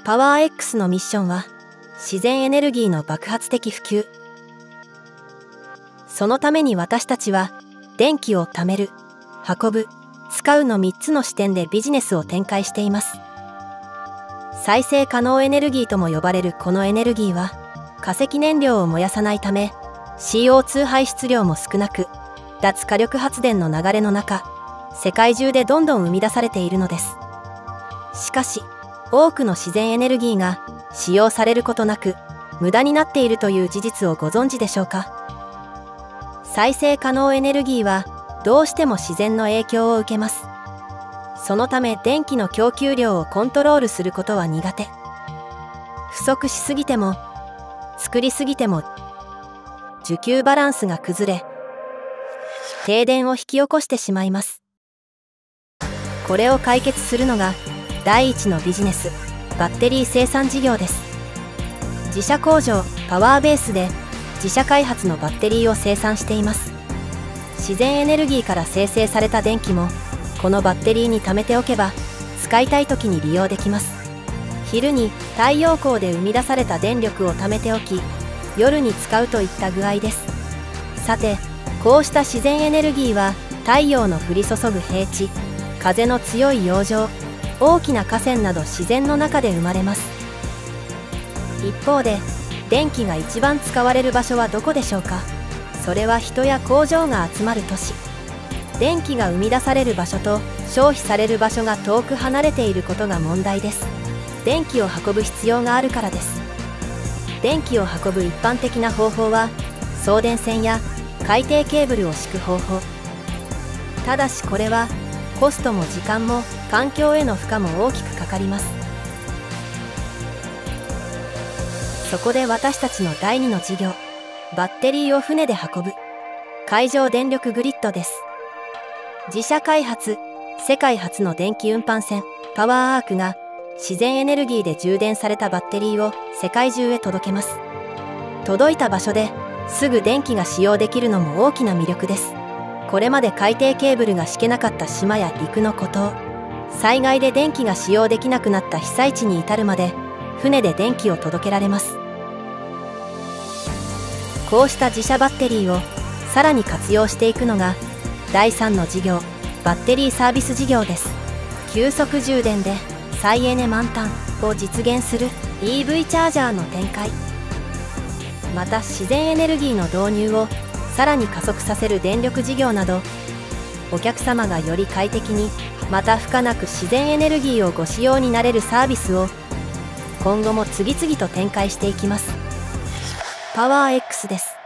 パワー X のミッションは自然エネルギーの爆発的普及。そのために私たちは電気を貯める、運ぶ、使うの3つの視点でビジネスを展開しています。再生可能エネルギーとも呼ばれるこのエネルギーは化石燃料を燃やさないため CO2 排出量も少なく、脱火力発電の流れの中、世界中でどんどん生み出されているのです。しかし多くの自然エネルギーが使用されることなく無駄になっているという事実をご存知でしょうか。再生可能エネルギーはどうしても自然の影響を受けます。そのため電気の供給量をコントロールすることは苦手。不足しすぎても作りすぎても需給バランスが崩れ停電を引き起こしてしまいます。これを解決するのが第一のビジネス、バッテリー生産事業です。自社工場パワーベースで自社開発のバッテリーを生産しています。自然エネルギーから生成された電気もこのバッテリーに貯めておけば使いたい時に利用できます。昼に太陽光で生み出された電力を貯めておき夜に使うといった具合です。さてこうした自然エネルギーは太陽の降り注ぐ平地、風の強い洋上、大きな河川など自然の中で生まれます。一方で電気が一番使われる場所はどこでしょうか。それは人や工場が集まる都市。電気が生み出される場所と消費される場所が遠く離れていることが問題です。電気を運ぶ必要があるからです。電気を運ぶ一般的な方法は送電線や海底ケーブルを敷く方法。ただしこれはコストも時間も環境への負荷も大きくかかります。そこで私たちの第2の事業、バッテリーを船で運ぶ海上電力グリッドです。自社開発、世界初の電気運搬船パワーアークが自然エネルギーで充電されたバッテリーを世界中へ届けます。届いた場所ですぐ電気が使用できるのも大きな魅力です。これまで海底ケーブルが敷けなかった島や陸の孤島、災害で電気が使用できなくなった被災地に至るまで船で電気を届けられます。こうした自社バッテリーをさらに活用していくのが第3の事業、バッテリーサービス事業です。急速充電で再エネ満タンを実現する EV チャージャーの展開、また自然エネルギーの導入をさらに加速させる電力事業など、お客様がより快適にまた負荷なく自然エネルギーをご使用になれるサービスを今後も次々と展開していきます。パワー X です。